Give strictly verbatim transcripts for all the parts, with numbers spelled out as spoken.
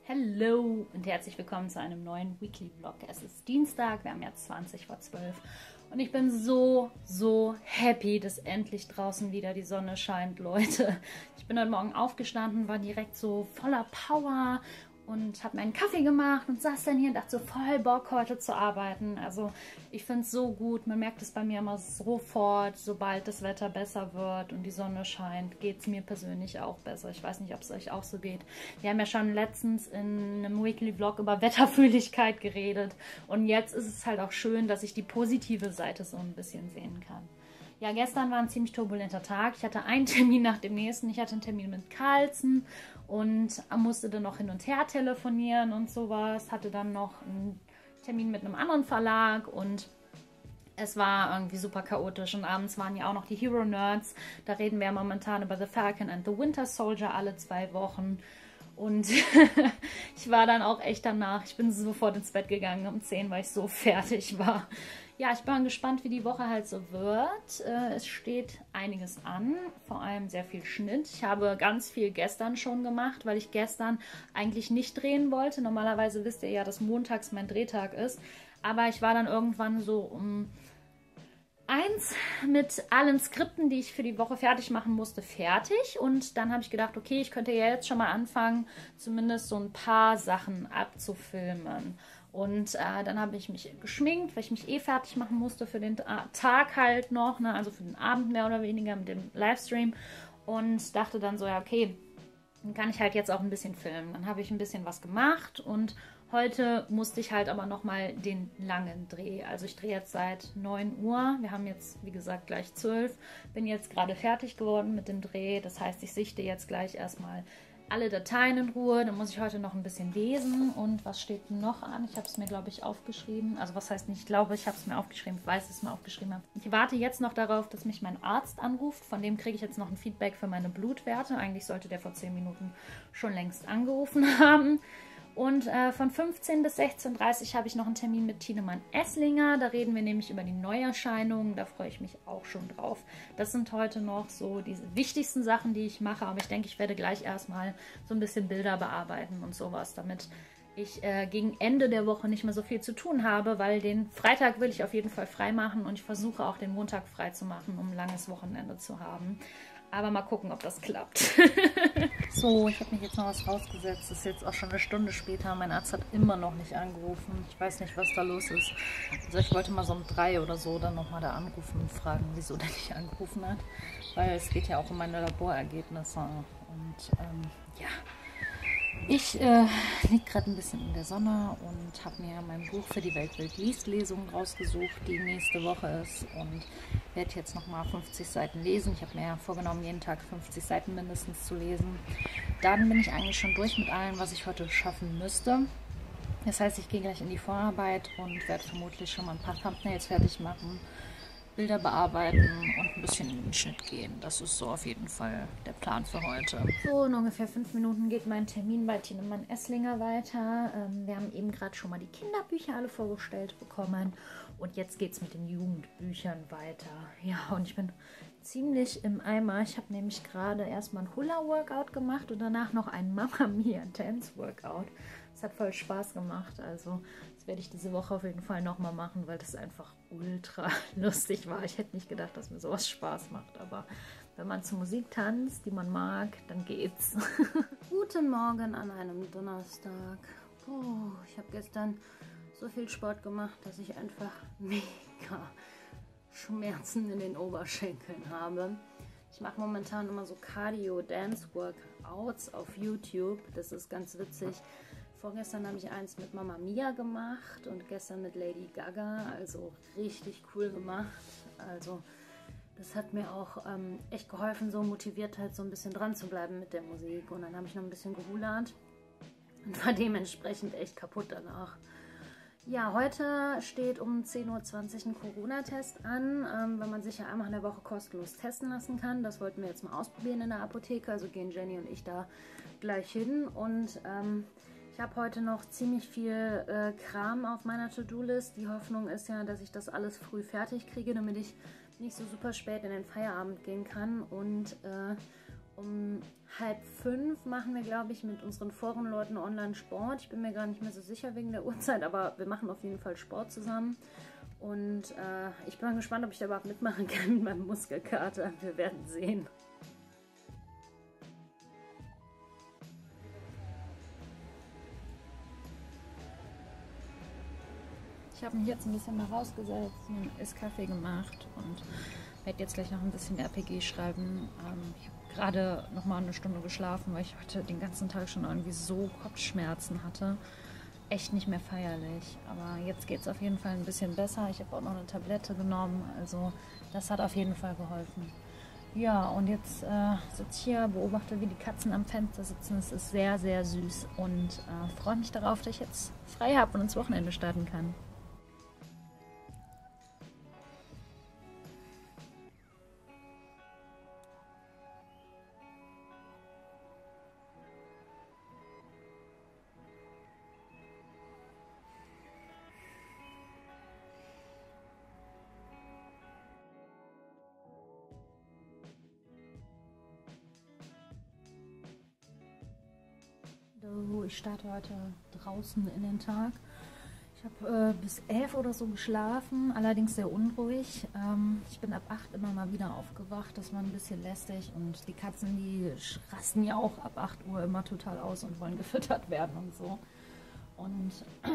Hallo und herzlich willkommen zu einem neuen Weekly Vlog. Es ist Dienstag, wir haben jetzt zwanzig vor zwölf und ich bin so, so happy, dass endlich draußen wieder die Sonne scheint, Leute. Ich bin heute Morgen aufgestanden, war direkt so voller Power und habe mir einen Kaffee gemacht und saß dann hier und dachte so, voll Bock heute zu arbeiten. Also ich finde es so gut, man merkt es bei mir immer sofort, sobald das Wetter besser wird und die Sonne scheint, geht es mir persönlich auch besser. Ich weiß nicht, ob es euch auch so geht. Wir haben ja schon letztens in einem Weekly Vlog über Wetterfühligkeit geredet und jetzt ist es halt auch schön, dass ich die positive Seite so ein bisschen sehen kann. Ja, gestern war ein ziemlich turbulenter Tag. Ich hatte einen Termin nach dem nächsten. Ich hatte einen Termin mit Carlsen und musste dann noch hin und her telefonieren und sowas. Hatte dann noch einen Termin mit einem anderen Verlag und es war irgendwie super chaotisch. Und abends waren ja auch noch die Hero Nerds. Da reden wir ja momentan über The Falcon and the Winter Soldier alle zwei Wochen. Und ich war dann auch echt danach. Ich bin sofort ins Bett gegangen um zehn, weil ich so fertig war. Ja, ich bin gespannt, wie die Woche halt so wird. Es steht einiges an, vor allem sehr viel Schnitt. Ich habe ganz viel gestern schon gemacht, weil ich gestern eigentlich nicht drehen wollte. Normalerweise wisst ihr ja, dass montags mein Drehtag ist. Aber ich war dann irgendwann so um eins mit allen Skripten, die ich für die Woche fertig machen musste, fertig. Und dann habe ich gedacht, okay, ich könnte ja jetzt schon mal anfangen, zumindest so ein paar Sachen abzufilmen. Und äh, dann habe ich mich geschminkt, weil ich mich eh fertig machen musste für den Tag halt noch, ne? Also für den Abend mehr oder weniger mit dem Livestream. Und dachte dann so, ja okay, dann kann ich halt jetzt auch ein bisschen filmen. Dann habe ich ein bisschen was gemacht und heute musste ich halt aber nochmal den langen Dreh. Also ich drehe jetzt seit neun Uhr. Wir haben jetzt, wie gesagt, gleich zwölf. Bin jetzt gerade fertig geworden mit dem Dreh. Das heißt, ich sichte jetzt gleich erstmal alle Dateien in Ruhe. Dann muss ich heute noch ein bisschen lesen. Und was steht noch an? Ich habe es mir, glaube ich, aufgeschrieben. Also was heißt nicht, ich glaube, ich habe es mir aufgeschrieben. Ich weiß, dass ich es mir aufgeschrieben habe. Ich warte jetzt noch darauf, dass mich mein Arzt anruft. Von dem kriege ich jetzt noch ein Feedback für meine Blutwerte. Eigentlich sollte der vor zehn Minuten schon längst angerufen haben. Und äh, von fünfzehn bis sechzehn Uhr dreißig habe ich noch einen Termin mit Tinemann Esslinger. Da reden wir nämlich über die Neuerscheinungen. Da freue ich mich auch schon drauf. Das sind heute noch so diese wichtigsten Sachen, die ich mache. Aber ich denke, ich werde gleich erstmal so ein bisschen Bilder bearbeiten und sowas, damit ich äh, gegen Ende der Woche nicht mehr so viel zu tun habe, weil den Freitag will ich auf jeden Fall frei machen und ich versuche auch den Montag frei zu machen, um ein langes Wochenende zu haben. Aber mal gucken, ob das klappt. So, ich habe mich jetzt noch was rausgesetzt. Es ist jetzt auch schon eine Stunde später. Mein Arzt hat immer noch nicht angerufen. Ich weiß nicht, was da los ist. Also ich wollte mal so um drei oder so dann nochmal da anrufen und fragen, wieso der nicht angerufen hat. Weil es geht ja auch um meine Laborergebnisse. Und ähm, ja, ich äh, liege gerade ein bisschen in der Sonne und habe mir mein Buch für die Weltbild-Liest-Lesung rausgesucht, die nächste Woche ist. Und werde jetzt nochmal fünfzig Seiten lesen. Ich habe mir ja vorgenommen, jeden Tag fünfzig Seiten mindestens zu lesen. Dann bin ich eigentlich schon durch mit allem, was ich heute schaffen müsste. Das heißt, ich gehe gleich in die Vorarbeit und werde vermutlich schon mal ein paar Thumbnails fertig machen, Bilder bearbeiten und ein bisschen in den Schnitt gehen. Das ist so auf jeden Fall der Plan für heute. So, in ungefähr fünf Minuten geht mein Termin bei Tinemann Esslinger weiter. Ähm, wir haben eben gerade schon mal die Kinderbücher alle vorgestellt bekommen und jetzt geht es mit den Jugendbüchern weiter. Ja, und ich bin ziemlich im Eimer. Ich habe nämlich gerade erstmal ein Hula-Workout gemacht und danach noch ein Mamma Mia Dance-Workout. Das hat voll Spaß gemacht, also das werde ich diese Woche auf jeden Fall nochmal machen, weil das einfach ultra lustig war. Ich hätte nicht gedacht, dass mir sowas Spaß macht, aber wenn man zur Musik tanzt, die man mag, dann geht's. Guten Morgen an einem Donnerstag. Oh, ich habe gestern so viel Sport gemacht, dass ich einfach mega Schmerzen in den Oberschenkeln habe. Ich mache momentan immer so Cardio-Dance-Workouts auf YouTube. Das ist ganz witzig. Vorgestern habe ich eins mit Mamma Mia gemacht und gestern mit Lady Gaga. Also richtig cool gemacht. Also das hat mir auch ähm, echt geholfen, so motiviert halt so ein bisschen dran zu bleiben mit der Musik. Und dann habe ich noch ein bisschen gehulant und war dementsprechend echt kaputt danach. Ja, heute steht um zehn Uhr zwanzig ein Corona-Test an, ähm, wenn man sich ja einmal in der Woche kostenlos testen lassen kann. Das wollten wir jetzt mal ausprobieren in der Apotheke, also gehen Jenny und ich da gleich hin. Und ähm, ich habe heute noch ziemlich viel äh, Kram auf meiner To-Do-List. Die Hoffnung ist ja, dass ich das alles früh fertig kriege, damit ich nicht so super spät in den Feierabend gehen kann und äh, Um halb fünf machen wir, glaube ich, mit unseren Forenleuten Online-Sport. Ich bin mir gar nicht mehr so sicher wegen der Uhrzeit, aber wir machen auf jeden Fall Sport zusammen. Und äh, ich bin mal gespannt, ob ich da überhaupt mitmachen kann mit meinem Muskelkater. Wir werden sehen. Ich habe mich jetzt ein bisschen mal rausgesetzt, einen Esskaffee gemacht und werde jetzt gleich noch ein bisschen R P G schreiben. Ähm, ich habe gerade noch mal eine Stunde geschlafen, weil ich heute den ganzen Tag schon irgendwie so Kopfschmerzen hatte. Echt nicht mehr feierlich, aber jetzt geht es auf jeden Fall ein bisschen besser. Ich habe auch noch eine Tablette genommen, also das hat auf jeden Fall geholfen. Ja, und jetzt äh, sitze ich hier, beobachte, wie die Katzen am Fenster sitzen. Es ist sehr, sehr süß und äh, freue mich darauf, dass ich jetzt frei habe und ins Wochenende starten kann. Ich starte heute draußen in den Tag. Ich habe äh, bis elf oder so geschlafen, allerdings sehr unruhig. Ähm, ich bin ab acht immer mal wieder aufgewacht, das war ein bisschen lästig und die Katzen, die rasten ja auch ab acht Uhr immer total aus und wollen gefüttert werden und so. Und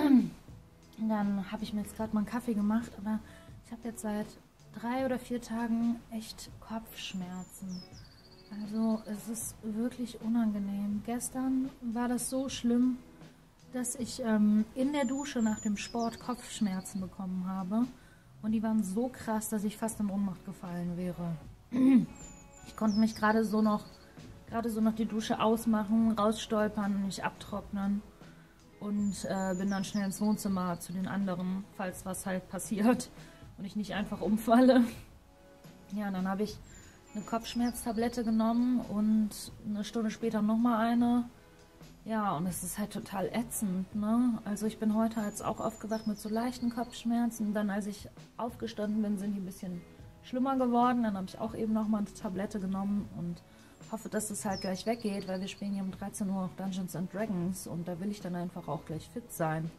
dann habe ich mir jetzt gerade mal einen Kaffee gemacht, aber ich habe jetzt seit drei oder vier Tagen echt Kopfschmerzen. Also es ist wirklich unangenehm. Gestern war das so schlimm, dass ich ähm, in der Dusche nach dem Sport Kopfschmerzen bekommen habe. Und die waren so krass, dass ich fast in Ohnmacht gefallen wäre. Ich konnte mich gerade so noch, gerade so noch die Dusche ausmachen, rausstolpern, mich abtrocknen. Und äh, bin dann schnell ins Wohnzimmer zu den anderen, falls was halt passiert und ich nicht einfach umfalle. Ja, dann habe ich eine Kopfschmerztablette genommen und eine Stunde später nochmal eine. Ja, und es ist halt total ätzend, ne? Also ich bin heute jetzt auch aufgewacht mit so leichten Kopfschmerzen. Dann, als ich aufgestanden bin, sind die ein bisschen schlimmer geworden. Dann habe ich auch eben nochmal eine Tablette genommen und hoffe, dass es halt gleich weggeht, weil wir spielen hier um dreizehn Uhr auch Dungeons and Dragons und da will ich dann einfach auch gleich fit sein.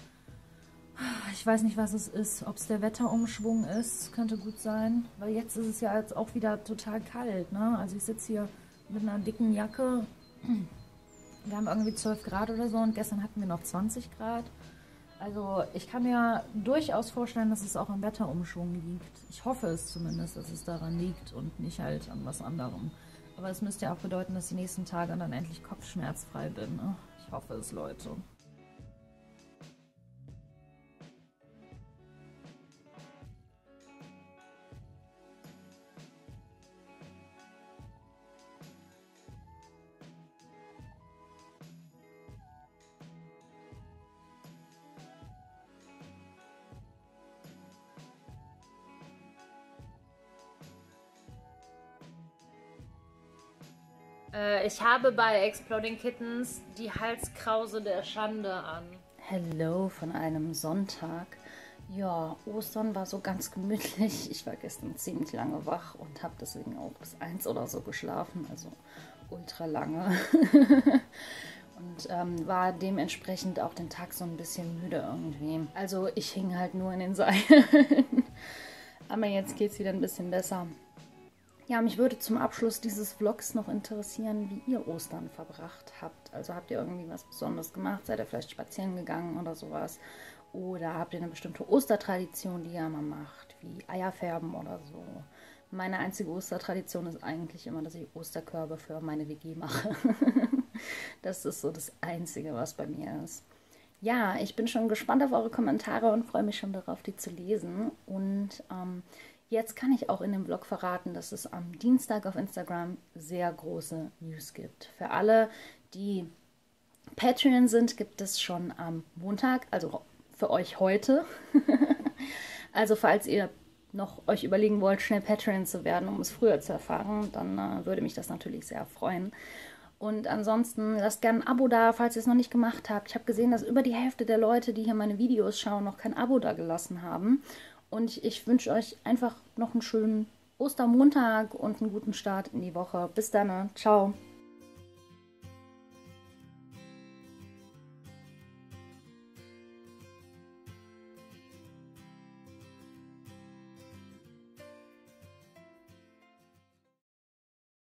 Ich weiß nicht, was es ist, ob es der Wetterumschwung ist, könnte gut sein, weil jetzt ist es ja jetzt auch wieder total kalt, ne? Also ich sitze hier mit einer dicken Jacke, wir haben irgendwie zwölf Grad oder so und gestern hatten wir noch zwanzig Grad. Also ich kann mir durchaus vorstellen, dass es auch am Wetterumschwung liegt. Ich hoffe es zumindest, dass es daran liegt und nicht halt an was anderem. Aber es müsste ja auch bedeuten, dass ich die nächsten Tage dann endlich kopfschmerzfrei bin, ne? Ich hoffe es, Leute. Ich habe bei Exploding Kittens die Halskrause der Schande an. Hello von einem Sonntag. Ja, Ostern war so ganz gemütlich. Ich war gestern ziemlich lange wach und habe deswegen auch bis eins oder so geschlafen, also ultra lange. Und ähm, war dementsprechend auch den Tag so ein bisschen müde irgendwie. Also ich hing halt nur in den Seilen. Aber jetzt geht es wieder ein bisschen besser. Ja, mich würde zum Abschluss dieses Vlogs noch interessieren, wie ihr Ostern verbracht habt. Also habt ihr irgendwie was Besonderes gemacht? Seid ihr vielleicht spazieren gegangen oder sowas? Oder habt ihr eine bestimmte Ostertradition, die ihr mal macht, wie Eierfärben oder so? Meine einzige Ostertradition ist eigentlich immer, dass ich Osterkörbe für meine W G mache. Das ist so das Einzige, was bei mir ist. Ja, ich bin schon gespannt auf eure Kommentare und freue mich schon darauf, die zu lesen. Und ähm, jetzt kann ich auch in dem Vlog verraten, dass es am Dienstag auf Instagram sehr große News gibt. Für alle, die Patreon sind, gibt es schon am Montag, also für euch heute. Also falls ihr noch euch überlegen wollt, schnell Patreon zu werden, um es früher zu erfahren, dann äh, würde mich das natürlich sehr freuen. Und ansonsten lasst gerne ein Abo da, falls ihr es noch nicht gemacht habt. Ich habe gesehen, dass über die Hälfte der Leute, die hier meine Videos schauen, noch kein Abo da gelassen haben. Und ich, ich wünsche euch einfach noch einen schönen Ostermontag und einen guten Start in die Woche. Bis dann. Ciao.